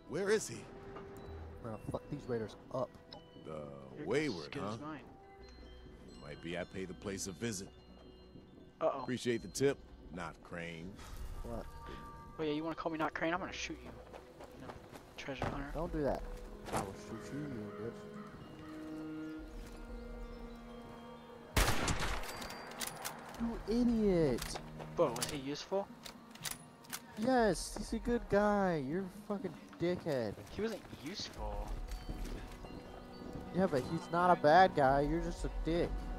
Where is he? We're gonna fuck these raiders up. Wayward, huh? Mine. Might be I pay the place a visit. Uh-oh. Appreciate the tip. Not Crane. What? Oh yeah, you want to call me not Crane? I'm gonna shoot you. No, treasure hunter. Don't do that. I will shoot you, you bitch. You idiot! Whoa, was he useful? Yes, he's a good guy. You're a fucking dickhead. He wasn't useful. Yeah, but he's not a bad guy. You're just a dick.